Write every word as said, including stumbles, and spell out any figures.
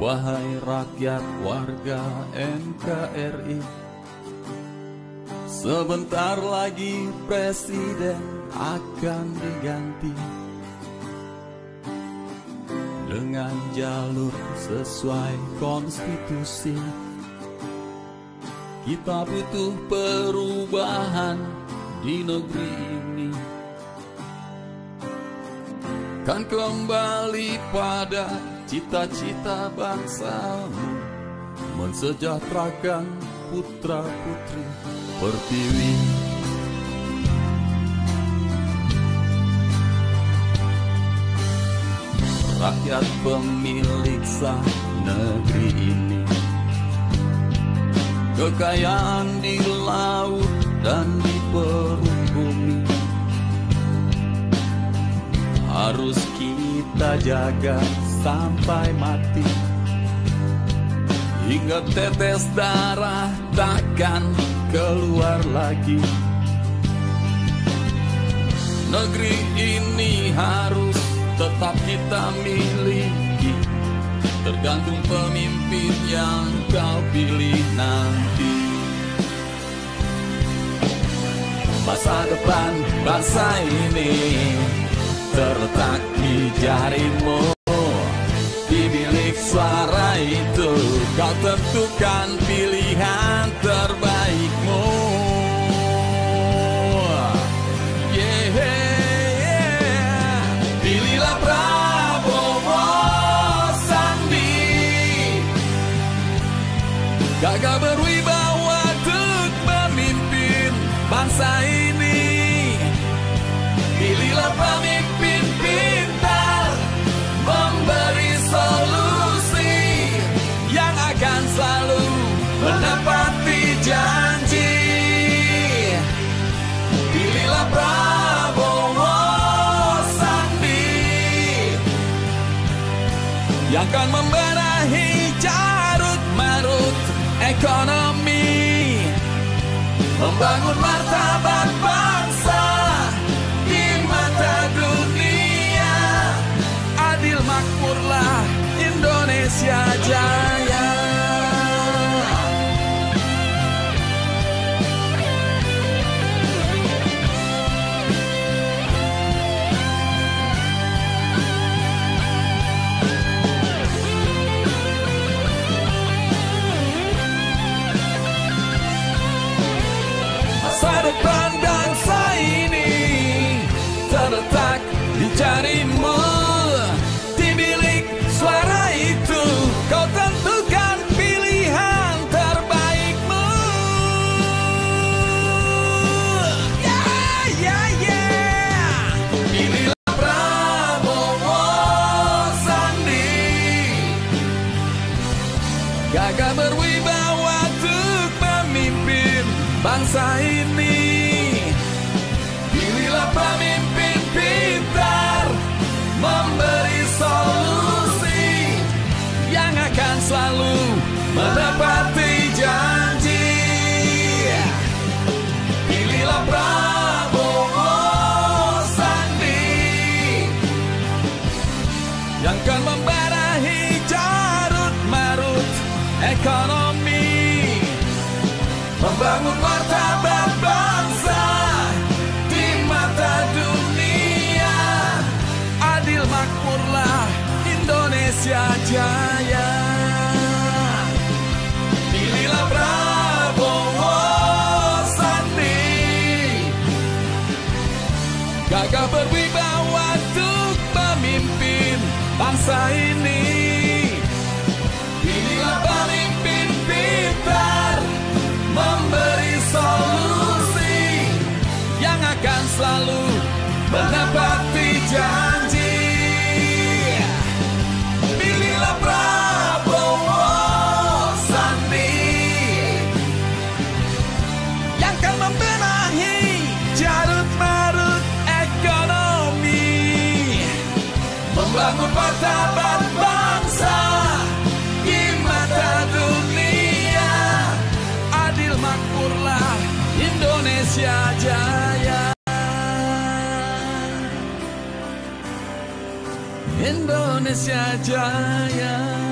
Wahai rakyat warga N K R I, sebentar lagi presiden akan diganti dengan jalur sesuai konstitusi. Kita butuh perubahan di negeri ini, kan kembali pada cita-cita bangsa, mensejahterakan putra-putri pertiwi. Rakyat pemilik sah negeri ini, kekayaan di laut dan di perut bumi harus kita jaga sampai mati, hingga tetes darah takkan keluar lagi. Negeri ini harus tetap kita miliki, tergantung pemimpin yang kau pilih nanti. Masa depan bangsa ini terletak di jarimu, di bilik suara itu kau tentukan pilihan terbaikmu. Yeah, pilihlah Prabowo Sandi, gagah berwibawa untuk memimpin bangsa ini. Pilihlah pemimpin pintar, memberi solusi yang akan selalu menepati janji. Pilihlah Prabowo Sandi, yang akan membenahi carut marut ekonomi, membangun martabat bangsa di mata dunia. Adil makmurlah Indonesia Jaya. Masa depan bangsa ini terletak di jarimu, di bilik suara itu kau tentukan pilihan terbaikmu. Yeah, yeah, yeah. Pilihlah Prabowo Sandi, gagah berwibawa untuk memimpin bangsa ini. Pilihlah pemimpin pintar, memberi solusi yang akan selalu menepati janji. Pilihlah Prabowo Sandi, yang akan membenahi carut marut ekonomi, membangun martabat bangsa di mata dunia. Adil makmurlah Indonesia Jaya. Pilihlah Prabowo Sandi, gagah berwibawa untuk memimpin bangsa ini. Pilihlah pemimpin pintar, memberi solusi yang akan selalu menepati janji. Pilihlah Prabowo Sandi, yang akan membenahi carut marut ekonomi, membangun martabat bangsa di mata dunia. Adil makmurlah Indonesia Jaya. Indonesia Jaya.